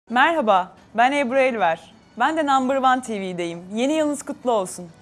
Merhaba, ben Ebru Elver. Ben de Number One TV'deyim. Yeni yılınız kutlu olsun.